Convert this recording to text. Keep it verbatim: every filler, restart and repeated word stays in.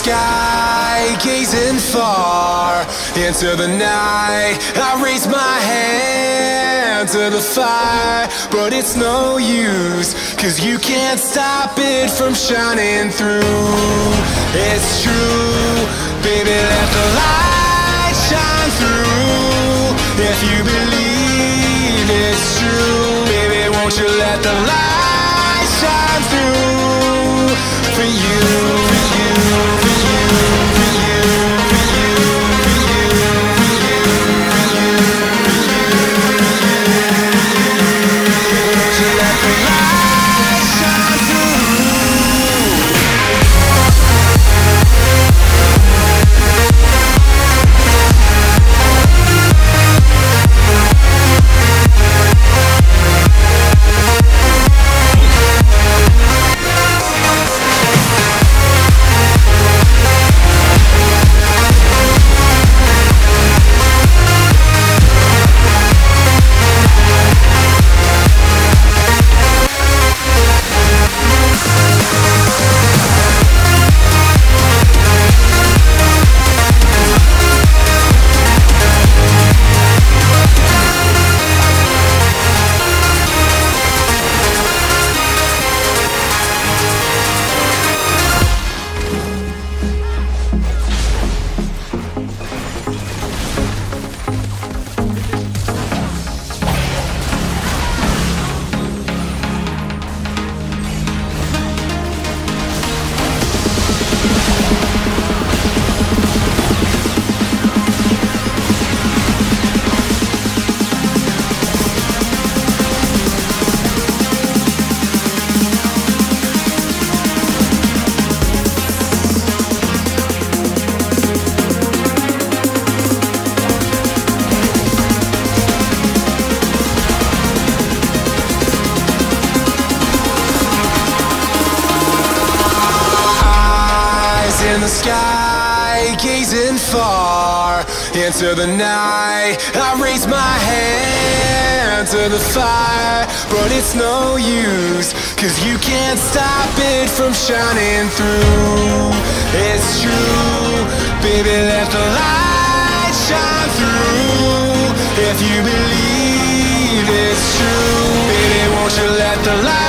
sky, gazing far into the night. I raise my hand to the fire, but it's no use, 'cause you can't stop it from shining through. It's true, baby, let the light shine through. If you believe it's true, baby, won't you let the light shine through for you, for you, for you, for you, for you, for you, for you, for you, won't you let the light shine through? In the sky, gazing far into the night. I raise my hand to the fire, but it's no use, 'cause you can't stop it from shining through. It's true, baby, let the light shine through. If you believe it's true, baby, won't you let the light